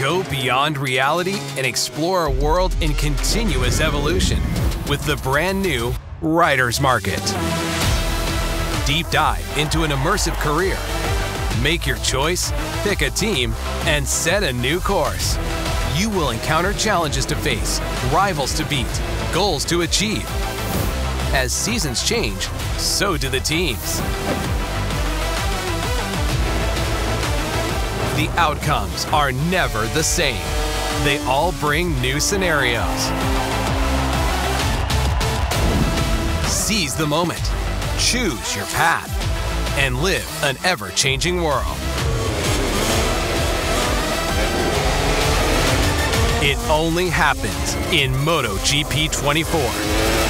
Go beyond reality and explore a world in continuous evolution with the brand new Riders Market. Deep dive into an immersive career. Make your choice, pick a team, and set a new course. You will encounter challenges to face, rivals to beat, goals to achieve. As seasons change, so do the teams. The outcomes are never the same. They all bring new scenarios. Seize the moment, choose your path, and live an ever-changing world. It only happens in MotoGP 24.